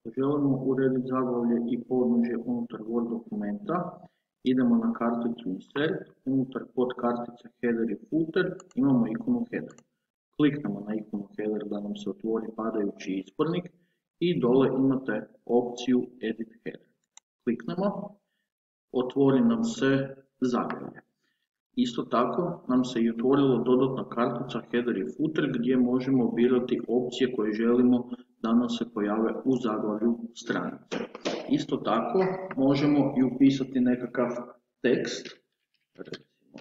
Želimo urediti zaglavlje i podnožje unutar Word dokumenta. Idemo na karticu Insert, unutar podkartice Header i Footer imamo ikonu Header. Kliknemo na ikonu Header da nam se otvori padajući izbornik i dole imate opciju Edit Header. Kliknemo, otvori nam se zaglavlje. Isto tako nam se i otvorila dodatna kartica Header i Footer gdje možemo birati opcije koje želimo da nam se pojave u zaglavlju stranice. Isto tako možemo i upisati nekakav tekst. Recimo,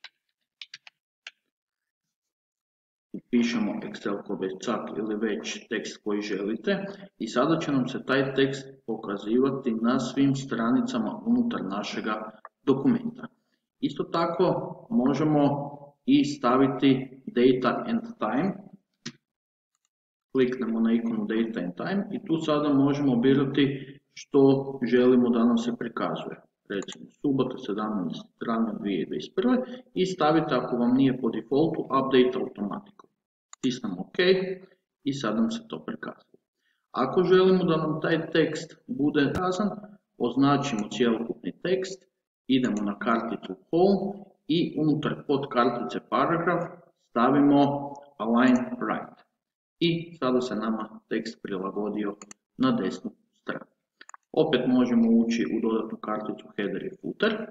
upišemo Excel kobecak ili već tekst koji želite i sada će nam se taj tekst pokazivati na svim stranicama unutar našega dokumenta. Isto tako možemo i staviti Data and Time. Kliknemo na ikonu Data and Time i tu sada možemo birati što želimo da nam se prikazuje. Recimo subota 17. travnja 2021. i stavite ako vam nije po defaultu Update automatikom. Stisnemo OK i sad nam se to prikazuje. Ako želimo da nam taj tekst bude prikazan, označimo cjelokupni tekst, idemo na karticu Home i unutar podkartice Paragraph stavimo Align Right. I sada se nama tekst prilagodio na desnu stranu. Opet možemo ući u dodatnu karticu Header i Footer.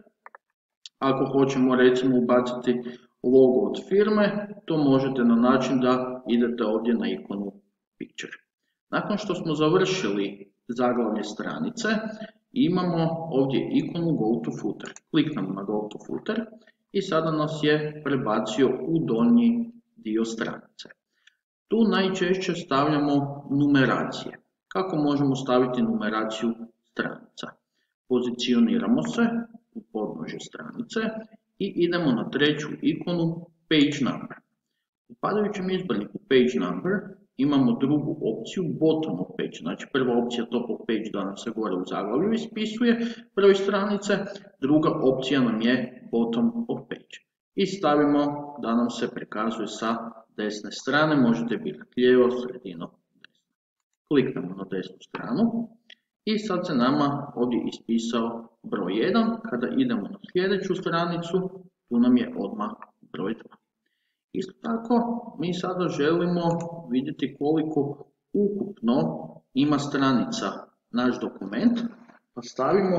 Ako hoćemo recimo ubaciti logo od firme, to možete na način da idete ovdje na ikonu Picture. Nakon što smo završili zaglavlje stranice, imamo ovdje ikonu Go to Footer. Kliknemo na Go to Footer i sada nas je prebacio u donji dio stranice. Tu najčešće stavljamo numeracije. Kako možemo staviti numeraciju stranica? Pozicioniramo se u podnožje stranice i idemo na treću ikonu Page Number. U padajućem izborniku Page Number imamo drugu opciju Bottom of Page. Znači prva opcija Top of Page da nam se gore u zaglavlju ispisuje broj stranice, druga opcija nam je Bottom of Page. I stavimo da nam se prikazuje sa desne strane, možete birati lijevo, sredino, desno. Kliknemo na desnu stranu i sad se nama ovdje ispisao broj 1. Kada idemo na sljedeću stranicu, tu nam je odmah broj 2. Isto tako, mi sada želimo vidjeti koliko ukupno ima stranica naš dokument, pa stavimo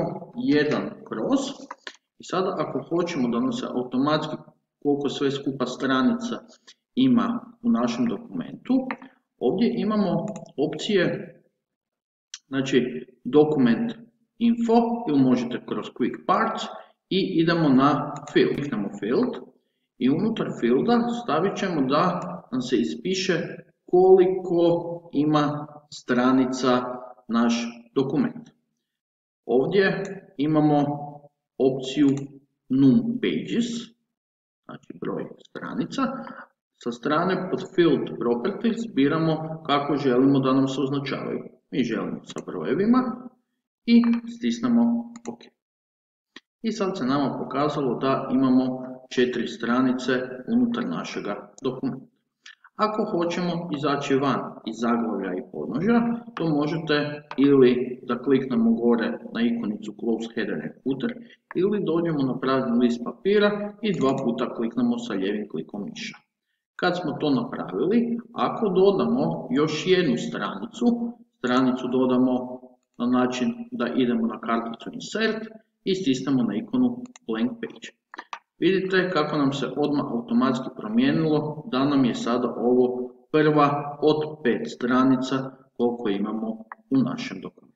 1 kroz i sada ako hoćemo da nam se automatski koliko sve skupa stranica ima u našem dokumentu, ovdje imamo opcije, znači Document Info ili možete kroz Quick Parts i idemo na Field. Kliknemo Field i unutar Fielda stavit ćemo da nam se ispiše koliko ima stranica naš dokument. Ovdje imamo opciju Num Pages, znači broj stranica. Sa strane pod Field Properties biramo kako želimo da nam se označavaju. Mi želimo sa brojevima i stisnemo OK. I sad se nama pokazalo da imamo 4 stranice unutar našega dokumenta. Ako hoćemo izaći van iz zaglavlja i podnožja, to možete ili da kliknemo gore na ikonicu Close Header and Footer ili dođemo na prazni list papira i 2 puta kliknemo sa lijevim klikom miša. Kad smo to napravili, ako dodamo još jednu stranicu dodamo na način da idemo na karticu Insert i stisnemo na ikonu Blank Page. Vidite kako nam se odmah automatski promijenilo da nam je sada ovo prva od 5 stranica koliko imamo u našem dokumentu.